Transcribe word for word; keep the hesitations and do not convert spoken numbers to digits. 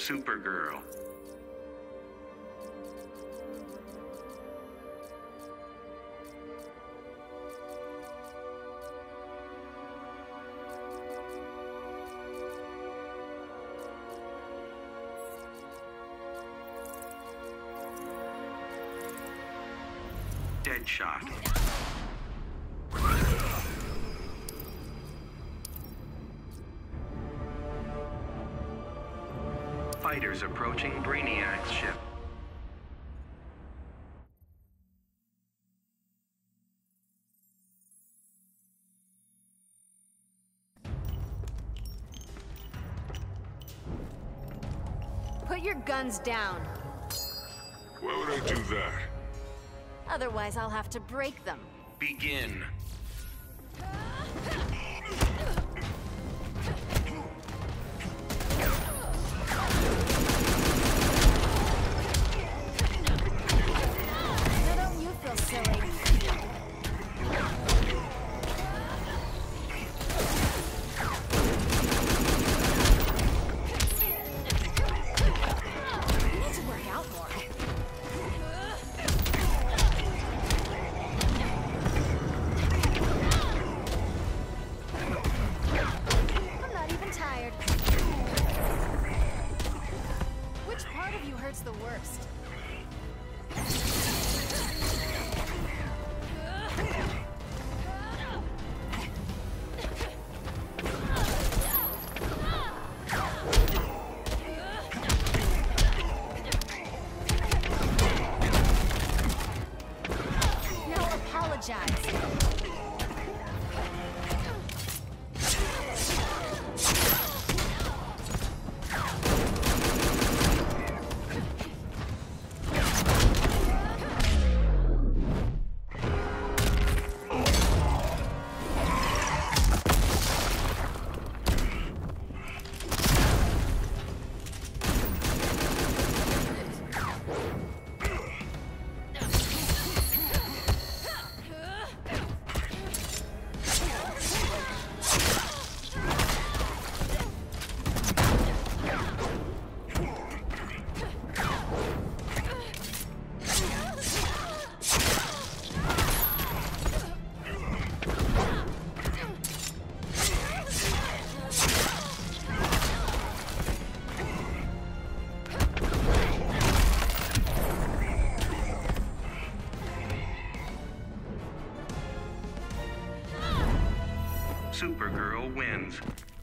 Supergirl. Deadshot. Fighters approaching Brainiac's ship. Put your guns down. Why would I do that? Otherwise, I'll have to break them. Begin. Now don't you feel silly? You need to work out more. I'm not even tired. Which part of you hurts the worst? Now apologize. Supergirl wins.